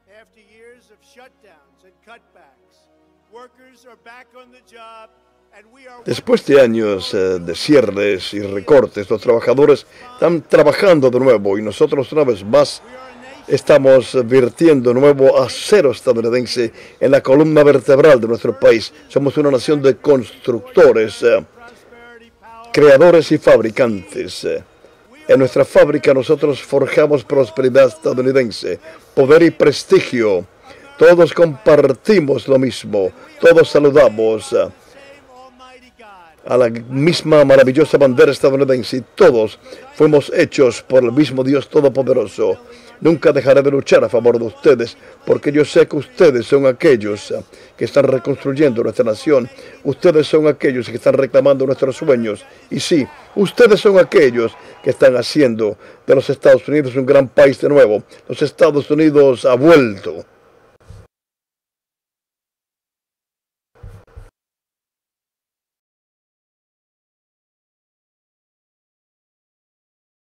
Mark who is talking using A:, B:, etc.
A: After years of shutdowns and cutbacks, workers are back on the job.
B: Después de años de cierres y recortes, los trabajadores están trabajando de nuevo y nosotros una vez más estamos virtiendo nuevo acero estadounidense en la columna vertebral de nuestro país. Somos una nación de constructores, creadores y fabricantes. En nuestra fábrica nosotros forjamos prosperidad estadounidense, poder y prestigio. Todos compartimos lo mismo, todos saludamos a la misma maravillosa bandera estadounidense y todos fuimos hechos por el mismo Dios Todopoderoso. Nunca dejaré de luchar a favor de ustedes, porque yo sé que ustedes son aquellos que están reconstruyendo nuestra nación. Ustedes son aquellos que están reclamando nuestros sueños. Y sí, ustedes son aquellos que están haciendo de los Estados Unidos un gran país de nuevo. Los Estados Unidos ha vuelto